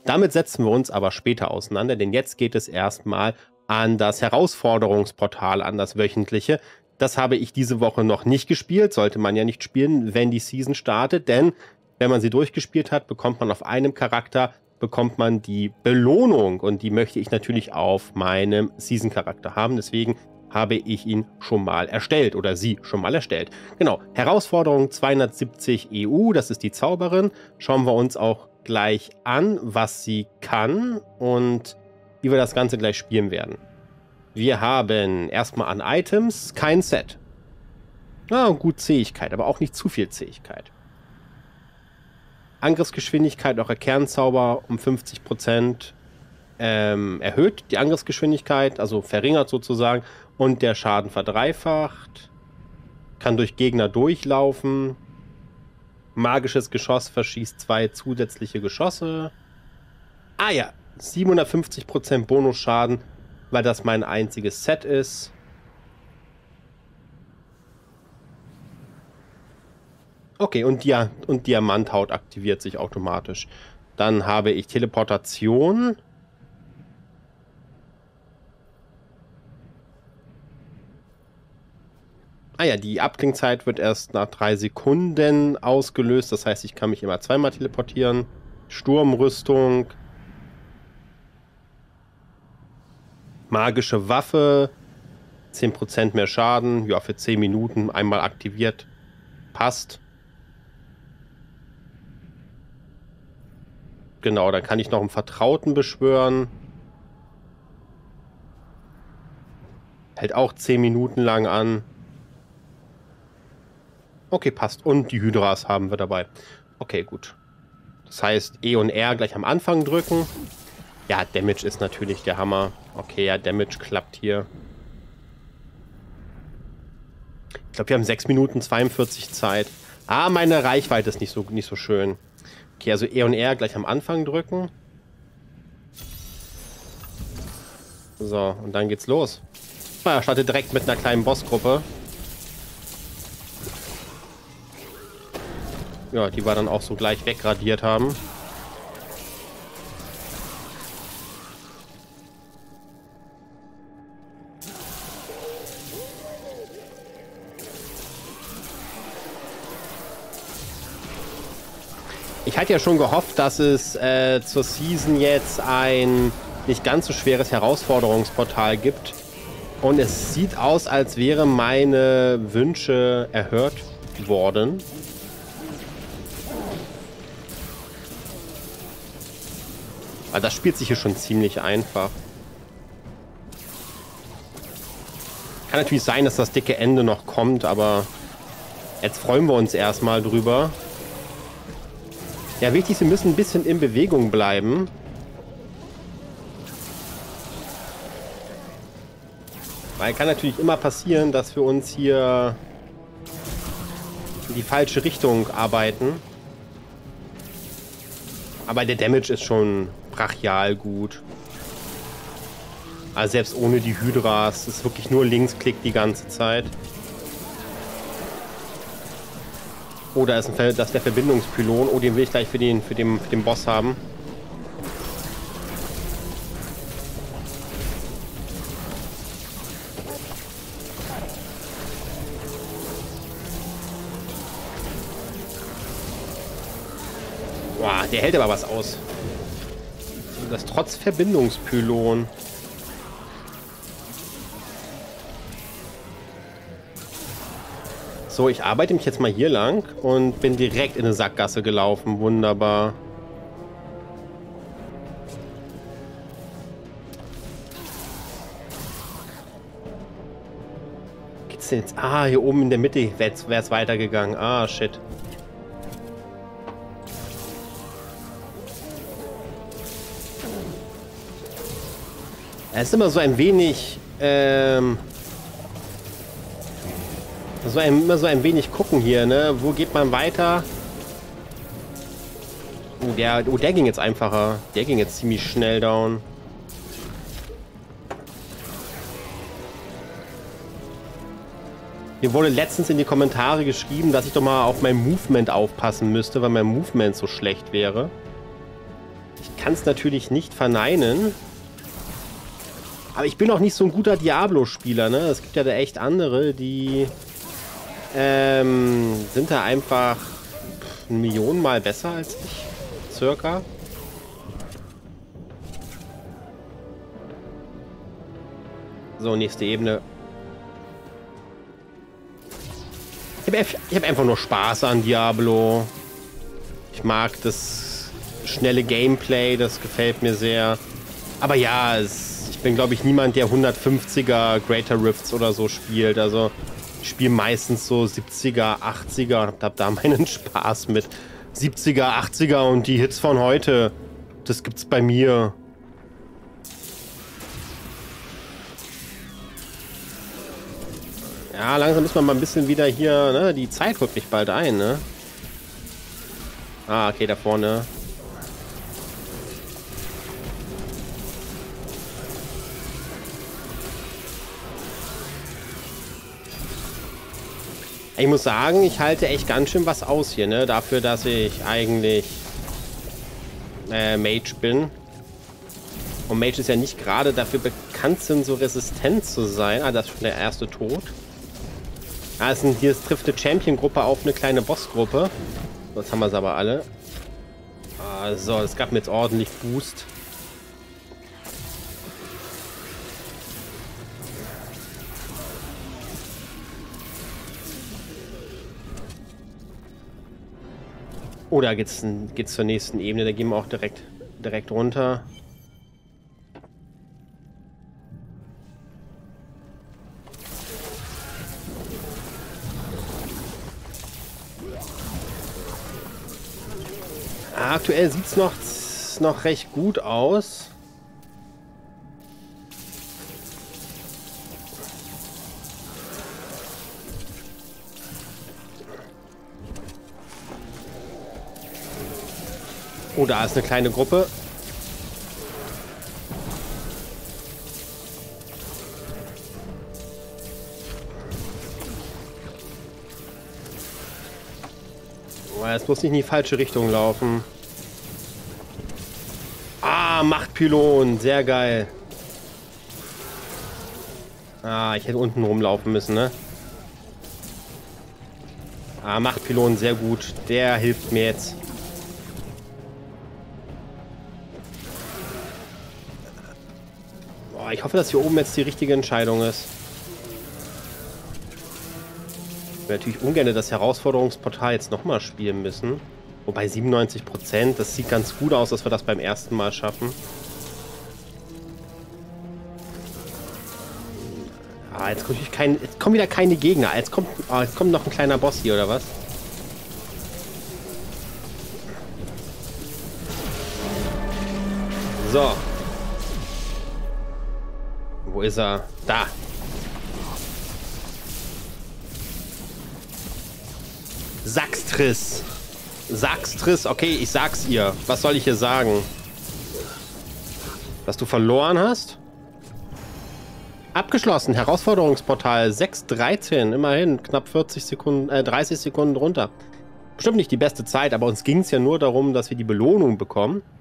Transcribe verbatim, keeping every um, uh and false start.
Damit setzen wir uns aber später auseinander, denn jetzt geht es erstmal an das Herausforderungsportal, an das wöchentliche. Das habe ich diese Woche noch nicht gespielt, sollte man ja nicht spielen, wenn die Season startet, denn wenn man sie durchgespielt hat, bekommt man auf einem Charakter, bekommt man die Belohnung und die möchte ich natürlich auf meinem Season-Charakter haben, deswegen habe ich ihn schon mal erstellt oder sie schon mal erstellt. Genau, Herausforderung zweihundertsiebzig E U, das ist die Zauberin. Schauen wir uns auch gleich an, was sie kann und wie wir das Ganze gleich spielen werden. Wir haben erstmal an Items kein Set. Ah, gut Zähigkeit, aber auch nicht zu viel Zähigkeit. Angriffsgeschwindigkeit, auch der Kernzauber um fünfzig Prozent ähm, erhöht die Angriffsgeschwindigkeit, also verringert sozusagen, und der Schaden verdreifacht. Kann durch Gegner durchlaufen. Magisches Geschoss verschießt zwei zusätzliche Geschosse. Ah ja, siebenhundertfünfzig Prozent Bonusschaden, weil das mein einziges Set ist. Okay, und, Dia und Diamanthaut aktiviert sich automatisch. Dann habe ich Teleportation. Ah ja, die Abklingzeit wird erst nach drei Sekunden ausgelöst. Das heißt, ich kann mich immer zweimal teleportieren. Sturmrüstung. Magische Waffe. zehn Prozent mehr Schaden. Ja, für zehn Minuten einmal aktiviert. Passt. Genau, dann kann ich noch einen Vertrauten beschwören. Hält auch zehn Minuten lang an. Okay, passt. Und die Hydras haben wir dabei. Okay, gut. Das heißt, E und R gleich am Anfang drücken. Ja, Damage ist natürlich der Hammer. Okay, ja, Damage klappt hier. Ich glaube, wir haben sechs Minuten zweiundvierzig Zeit. Ah, meine Reichweite ist nicht so, nicht so schön. Okay, also E und R gleich am Anfang drücken. So, und dann geht's los. Ah, startet direkt mit einer kleinen Bossgruppe. Ja, die wir dann auch so gleich wegradiert haben. Ich hatte ja schon gehofft, dass es äh, zur Season jetzt ein nicht ganz so schweres Herausforderungsportal gibt. Und es sieht aus, als wären meine Wünsche erhört worden. Aber das spielt sich hier schon ziemlich einfach. Kann natürlich sein, dass das dicke Ende noch kommt, aber jetzt freuen wir uns erstmal drüber. Ja, wichtig, sie müssen ein bisschen in Bewegung bleiben. Weil kann natürlich immer passieren, dass wir uns hier in die falsche Richtung arbeiten. Aber der Damage ist schon brachial gut. Also selbst ohne die Hydras ist wirklich nur Linksklick die ganze Zeit. Oh, da ist, ein, das ist der Verbindungspylon. Oh, den will ich gleich für den, für den, für den Boss haben. Boah, der hält aber was aus. Das trotz Verbindungspylon. So, ich arbeite mich jetzt mal hier lang und bin direkt in eine Sackgasse gelaufen. Wunderbar. Geht's denn jetzt? Ah, hier oben in der Mitte wäre es weitergegangen. Ah, shit. Es ist immer so ein wenig, ähm, so ein, immer so ein wenig gucken hier, ne? Wo geht man weiter? Oh, der, oh, der ging jetzt einfacher. Der ging jetzt ziemlich schnell down. Mir wurde letztens in die Kommentare geschrieben, dass ich doch mal auf mein Movement aufpassen müsste, weil mein Movement so schlecht wäre. Ich kann es natürlich nicht verneinen. Aber ich bin auch nicht so ein guter Diablo-Spieler, ne? Es gibt ja da echt andere, die ähm, sind da einfach eine Million Mal besser als ich. Circa. So, nächste Ebene. Ich habe hab einfach nur Spaß an Diablo. Ich mag das schnelle Gameplay, das gefällt mir sehr. Aber ja, es, ich bin, glaube ich, niemand, der hundertfünfziger Greater Rifts oder so spielt. Also ich spiele meistens so siebziger, achtziger und hab da meinen Spaß mit. siebziger, achtziger und die Hits von heute, das gibt's bei mir. Ja, langsam müssen wir mal ein bisschen wieder hier, ne? Die Zeit holt mich bald ein, ne? Ah, okay, da vorne. Ich muss sagen, ich halte echt ganz schön was aus hier, ne? Dafür, dass ich eigentlich äh, Mage bin. Und Mage ist ja nicht gerade dafür bekannt, sind so resistent zu sein. Ah, das ist schon der erste Tod. Ah, es sind, hier es trifft eine Champion-Gruppe auf eine kleine Boss-Gruppe. So, jetzt haben wir es aber alle. Ah, so, es gab mir jetzt ordentlich Boost. Oh, da geht's, geht's zur nächsten Ebene. Da gehen wir auch direkt, direkt runter. Aktuell sieht es noch, noch recht gut aus. Oh, da ist eine kleine Gruppe. Oh, es muss nicht in die falsche Richtung laufen. Ah, Machtpylon. Sehr geil. Ah, ich hätte unten rumlaufen müssen, ne? Ah, Machtpylon, sehr gut. Der hilft mir jetzt. Boah, ich hoffe, dass hier oben jetzt die richtige Entscheidung ist. Ich will natürlich ungern das Herausforderungsportal jetzt nochmal spielen müssen. Wobei siebenundneunzig Prozent, das sieht ganz gut aus, dass wir das beim ersten Mal schaffen. Ah, jetzt, kommt kein, jetzt kommen wieder keine Gegner. Jetzt kommt, oh, jetzt kommt noch ein kleiner Boss hier, oder was? So. Wo ist er? Da. Saxtris. Saxtris, okay, ich sag's ihr. Was soll ich hier sagen? Dass du verloren hast? Abgeschlossen. Herausforderungsportal sechs dreizehn. Immerhin knapp vierzig Sekunden, äh, dreißig Sekunden runter. Bestimmt nicht die beste Zeit, aber uns ging es ja nur darum, dass wir die Belohnung bekommen.